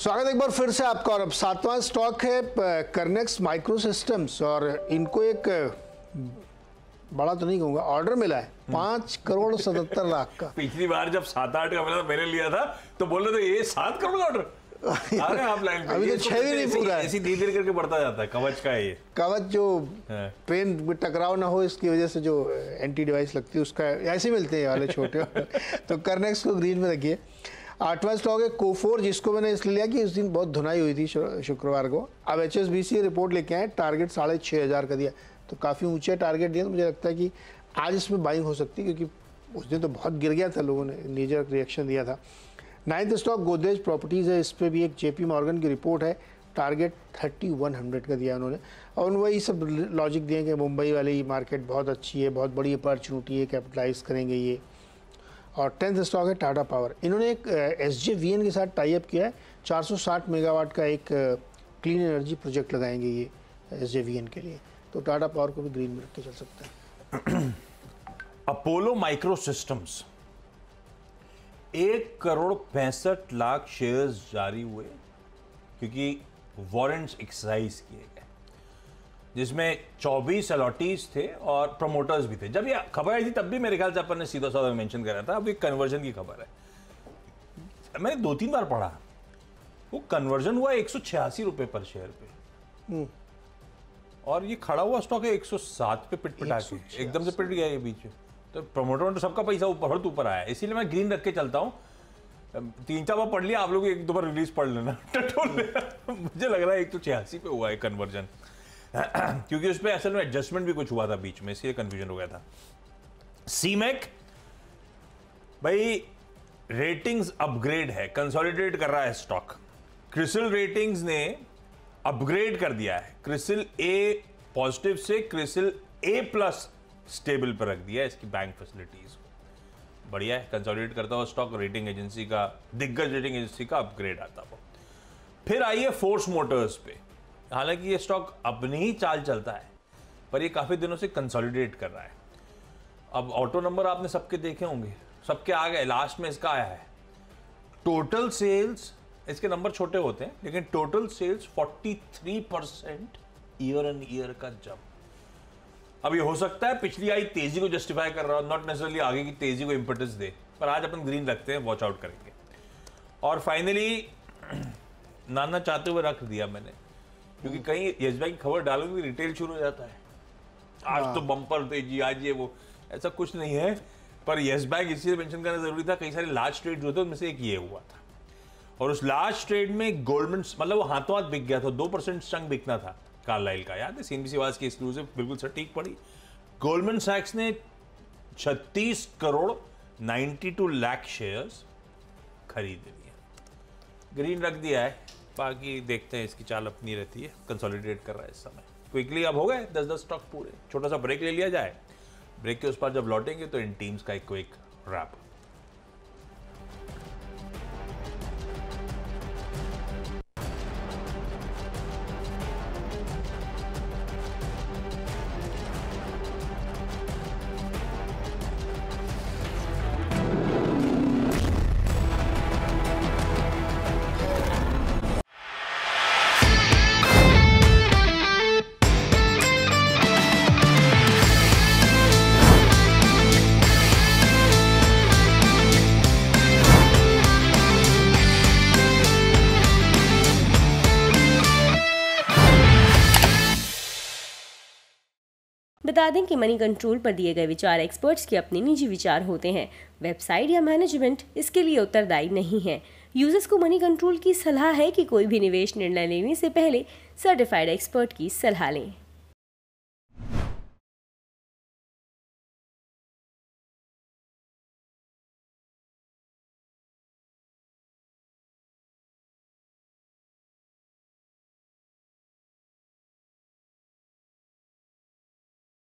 स्वागत एक बार फिर से आपका। और अब सातवां स्टॉक है कर्नेक्स माइक्रो सिस्टम्स और इनको एक बड़ा तो नहीं कहूंगा ऑर्डर मिला है 5,77,00,000 का। पिछली बार जब 7-8 का मिला मैंने लिया था तो बोल रहे थे ये 7 करोड़ का ऑर्डर आ रहे हैं आप लाइन पे। अभी तो 6 भी नहीं पूरा है। ऐसी धीरे करके बढ़ता जाता है। कवच का है ये। कवच जो ट्रेन में टकराव ना हो इसकी वजह से जो एंटी डिवाइस लगती है उसका ऐसे मिलते हैं वाले छोटे। तो कर्नेक्स को ग्रीन में रखिए। आठवां स्टॉक है कोफोर, जिसको मैंने इसलिए लिया कि उस दिन बहुत धुनाई हुई थी शुक्रवार को। अब HSBC रिपोर्ट लेके आए, टारगेट 6,500 का दिया, तो काफ़ी ऊंचा टारगेट दिया। तो मुझे लगता है कि आज इसमें बाइंग हो सकती है, क्योंकि उस दिन तो बहुत गिर गया था, लोगों ने नीजर रिएक्शन दिया था। 9th स्टॉक गोदरेज प्रॉपर्टीज़ है, इस पर भी एक JP मॉर्गन की रिपोर्ट है, टारगेट 3,100 का दिया उन्होंने। और वही सब लॉजिक दिए कि मुंबई वाली मार्केट बहुत अच्छी है, बहुत बड़ी अपॉर्चुनिटी है, कैपिटलाइज करेंगे ये। और 10th स्टॉक है टाटा पावर। इन्होंने एक SJVN के साथ टाई अप किया है, 460 मेगावाट का एक क्लीन एनर्जी प्रोजेक्ट लगाएंगे ये SJVN के लिए। तो टाटा पावर को भी ग्रीन में रख के चल सकता है। अपोलो माइक्रो सिस्टम्स 1,65,00,000 शेयर्स जारी हुए क्योंकि वारंट्स एक्सरसाइज किए गए, जिसमें 24 अलॉटीज थे और प्रमोटर्स भी थे। जब ये खबर आई थी तब भी मेरे ख्याल से अपन ने सीधा साधा मेंशन करा था। अब एक कन्वर्जन की खबर है, मैंने 2-3 बार पढ़ा। वो कन्वर्जन हुआ 186 रुपए पर शेयर पे, और ये खड़ा हुआ स्टॉक है 107 पे पिटपिटा के, एकदम से पिट गया ये बीच में। तो प्रमोटर में तो सबका पैसा ऊपर आया, इसीलिए मैं ग्रीन रख के चलता हूँ। 3-4 बार पढ़ लिया, आप लोग 1-2 बार रिलीज पढ़ लेना। मुझे लग रहा है 186 पे हुआ है कन्वर्जन, क्योंकि उस पर असल में एडजस्टमेंट भी कुछ हुआ था बीच में, इसलिए कंफ्यूजन हो गया था। सीमेक भाई रेटिंग्स अपग्रेड है, कंसोलिडेट कर रहा है स्टॉक। क्रिसिल रेटिंग्स ने अपग्रेड कर दिया है, क्रिसिल A पॉजिटिव से क्रिसिल A+ स्टेबल पर रख दिया है इसकी बैंक फैसिलिटीज। बढ़िया है, कंसोलिडेट करता हुआ स्टॉक, रेटिंग एजेंसी का, दिग्गज रेटिंग एजेंसी का अपग्रेड आता हुआ। फिर आइए फोर्स मोटर्स पे। हालांकि ये स्टॉक अपनी ही चाल चलता है, पर ये काफी दिनों से कंसोलिडेट कर रहा है। अब ऑटो नंबर आपने सबके देखे होंगे, सबके आ गए, लास्ट में इसका आया है। टोटल सेल्स, इसके नंबर छोटे होते हैं लेकिन टोटल सेल्स 43% ईयर-ऑन-ईयर का जंप। अब ये हो सकता है पिछली आई तेजी को जस्टिफाई कर रहा हो, नॉट नेसेसरली आगे की तेजी को इंपॉर्टेंस दे, पर आज अपन ग्रीन रखते हैं, वॉच आउट करेंगे। और फाइनली नाना चाहते हुए रख दिया मैंने, क्योंकि कहीं यस बैंक की खबर डालोगे रिटेल शुरू हो जाता है, आज तो बम्पर तेजी, आज ये वो, ऐसा कुछ नहीं है। पर यस बैंक इसलिए मेंशन करना जरूरी था, कई सारे लार्ज ट्रेड होते हैं, उनमें से एक ये हुआ था। और उस लार्ज ट्रेड में गोल्डमैन, मतलब वो हाथों हाथ बिक गया था, 2% चंक बिकना था कार्लाइल का, याद है CNBC आवाज की एक्सक्लूसिव, बिल्कुल सटीक पड़ी। गोल्डमैन सैक्स ने 36,92,00,000 शेयर्स खरीद लिए, ग्रीन रख दिया है। बाकी देखते हैं, इसकी चाल अपनी रहती है, कंसोलिडेट कर रहा है इस समय। क्विकली अब हो गए 10-10 स्टॉक पूरे, छोटा सा ब्रेक ले लिया जाए, ब्रेक के उस पर जब लौटेंगे तो इन टीम्स का एक क्विक रैप। बता दें कि मनी कंट्रोल पर दिए गए विचार एक्सपर्ट्स के अपने निजी विचार होते हैं। वेबसाइट या मैनेजमेंट इसके लिए उत्तरदायी नहीं है। यूजर्स को मनी कंट्रोल की सलाह है कि कोई भी निवेश निर्णय लेने से पहले सर्टिफाइड एक्सपर्ट की सलाह लें।